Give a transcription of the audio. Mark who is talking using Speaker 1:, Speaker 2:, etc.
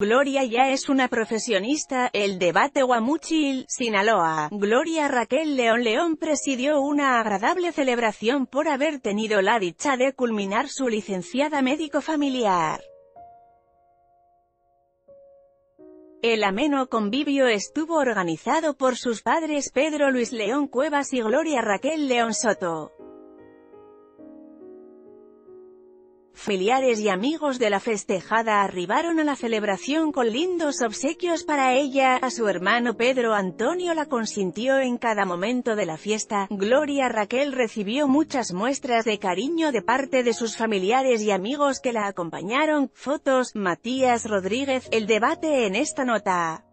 Speaker 1: Gloria ya es una profesionista. El debate Guamúchil, Sinaloa. Gloria Raquel León presidió una agradable celebración por haber tenido la dicha de culminar su licenciada médico familiar. El ameno convivio estuvo organizado por sus padres Pedro Luis León Cuevas y Gloria Raquel León Soto. Familiares y amigos de la festejada arribaron a la celebración con lindos obsequios para ella. A su hermano Pedro Antonio la consintió en cada momento de la fiesta. Gloria Raquel recibió muchas muestras de cariño de parte de sus familiares y amigos que la acompañaron. Fotos, Matías Rodríguez. El debate en esta nota.